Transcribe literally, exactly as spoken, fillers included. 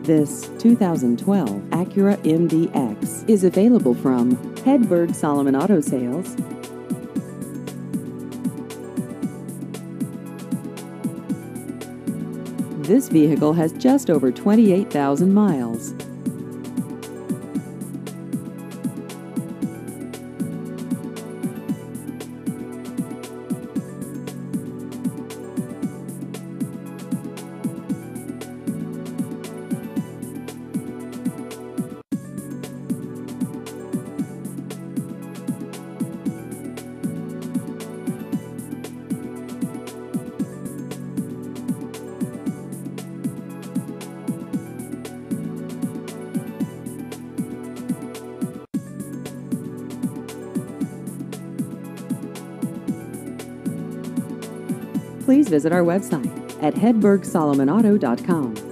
This two thousand twelve Acura M D X is available from Hedberg Solomon Auto Sales. This vehicle has just over twenty-eight thousand miles. Please visit our website at hedberg solomon auto dot com.